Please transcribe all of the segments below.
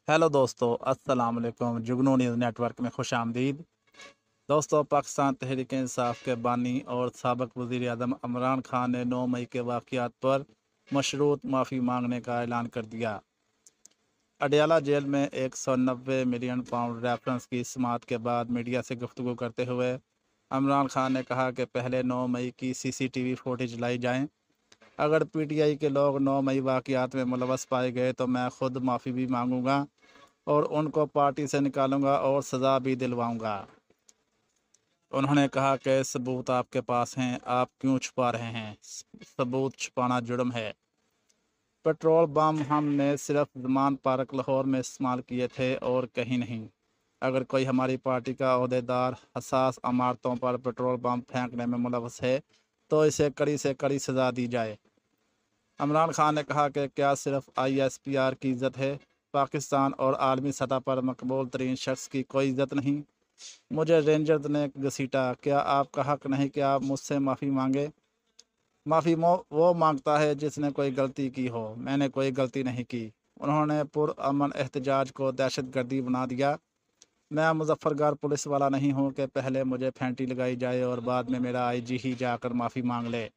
Hello दोस्तों, अस्सलाम वालेकुम। जुगनू न्यूज़ नेटवर्क में खुश आमदीद। दोस्तों, पाकिस्तान तहरीक इंसाफ के बानी और साबिक़ वज़ीर आज़म इमरान खान ने 9 मई के वाक़यात पर मशरूत माफ़ी मांगने का ऐलान कर दिया। अडयाला जेल में 190 मिलियन पाउंड रेफरेंस की समाअत के बाद मीडिया से गुफ्तगू करते हुए इमरान खान ने कहा कि पहले 9 मई की CCTV फुटेज लाई जाएँ। अगर PTI के लोग 9 मई वाक़यात में मुलव्वस पाए गए तो मैं खुद माफ़ी भी मांगूंगा और उनको पार्टी से निकालूंगा और सज़ा भी दिलवाऊंगा। उन्होंने कहा कि सबूत आपके पास हैं, आप क्यों छुपा रहे हैं? सबूत छुपाना जुर्म है। पेट्रोल बम हमने सिर्फ ज़मान पार्क लाहौर में इस्तेमाल किए थे और कहीं नहीं। अगर कोई हमारी पार्टी का ओहदेदार हसास इमारतों पर पेट्रोल बम फेंकने में मुलव्वस है तो इसे कड़ी से कड़ी सज़ा दी जाए। इमरान खान ने कहा कि क्या सिर्फ ISPR की इज़्ज़त है? पाकिस्तान और आलमी सतह पर मकबूल तरीन शख्स की कोई इज़्ज़त नहीं? मुझे रेंजर्स ने घसीटा, क्या आपका हक नहीं कि आप मुझसे माफ़ी मांगे? माफ़ी वो मांगता है जिसने कोई गलती की हो। मैंने कोई गलती नहीं की। उन्होंने पुरअमन एहतजाज को दहशतगर्दी बना दिया। मैं मुजफ्फरगढ़ पुलिस वाला नहीं हूँ कि पहले मुझे फेंटी लगाई जाए और बाद में मेरा IG ही जाकर माफ़ी मांग ले।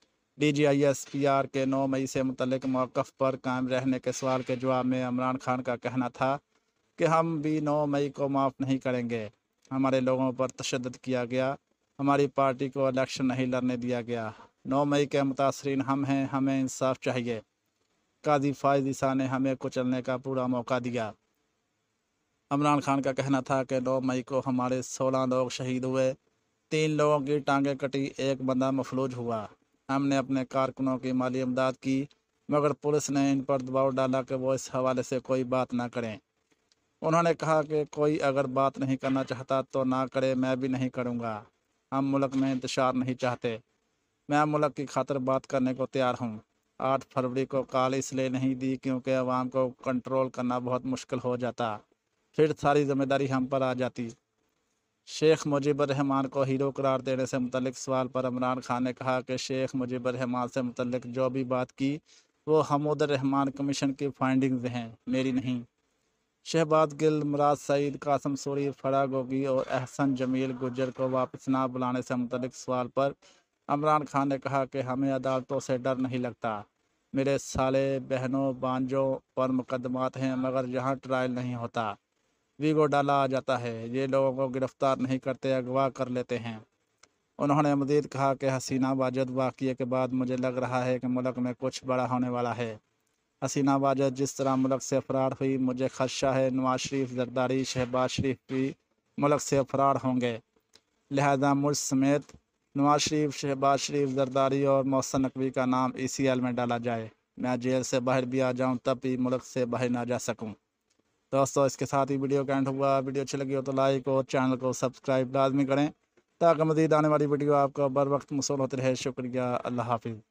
DG/ISPR के 9 मई से मुतल्लिक मौक़िफ़ पर कायम रहने के सवाल के जवाब में इमरान खान का कहना था कि हम भी 9 मई को माफ़ नहीं करेंगे। हमारे लोगों पर तशद्दुद किया गया, हमारी पार्टी को इलेक्शन नहीं लड़ने दिया गया। 9 मई के मुतासरीन हम हैं, हमें इंसाफ चाहिए। काजी फ़ाइज़ ईसा ने हमें कुचलने का पूरा मौका दिया। इमरान खान का कहना था कि 9 मई को हमारे 16 लोग शहीद हुए, 3 लोगों की टांगें कटी, एक बंदा मफलूज हुआ। हमने अपने कारकुनों की माली इमदाद की, मगर पुलिस ने इन पर दबाव डाला कि वो इस हवाले से कोई बात ना करें। उन्होंने कहा कि कोई अगर बात नहीं करना चाहता तो ना करे, मैं भी नहीं करूँगा। हम मुल्क में इंतशार नहीं चाहते। मैं मुल्क की खातिर बात करने को तैयार हूँ। 8 फरवरी को कॉल इसलिए नहीं दी क्योंकि अवाम को कंट्रोल करना बहुत मुश्किल हो जाता, फिर सारी जिम्मेदारी हम पर आ जाती। शेख मुजीबर रहमान को हीरो करार देने से मुतल्लिक सवाल पर इमरान खान ने कहा कि शेख मुजीबर रहमान से मुतल्लिक जो भी बात की वो हमूद रहमान कमीशन की फाइंडिंग्स हैं, मेरी नहीं। शहबाज गिल, मुराद सईद, कासम सूरी, फराह गोगी और एहसन जमील गुज्जर को वापस ना बुलाने से मुतल्लिक सवाल पर इमरान खान ने कहा कि हमें अदालतों से डर नहीं लगता। मेरे साले बहनों बांजों पर मुकदमात हैं, मगर यहाँ ट्रायल नहीं होता, वीगो डाला आ जाता है। ये लोगों को गिरफ्तार नहीं करते, अगवा कर लेते हैं। उन्होंने मज़ीद कहा कि हसीना वाजद वाक़ये के बाद मुझे लग रहा है कि मुल्क में कुछ बड़ा होने वाला है। हसीना वाजद जिस तरह मुल्क से फ़रार हुई, मुझे खदशा है नवाज शरीफ, जरदारी, शहबाज शरीफ भी मुल्क से फ़रार होंगे। लिहाजा मुझ समेत नवाज शरीफ, शहबाज शरीफ, जरदारी और मोहसिन नकवी का नाम ECL में डाला जाए। मैं जेल से बाहर भी आ जाऊँ तब भी मुल्क से बाहर ना जा सकूँ। दोस्तों, इसके साथ ही वीडियो का एंड हुआ। वीडियो अच्छी लगी हो तो लाइक और चैनल को सब्सक्राइब लाजमी करें ताकि मज़ीद आने वाली वीडियो आपको बर वक्त मौसूल होती रहे। शुक्रिया। अल्लाह हाफिज़।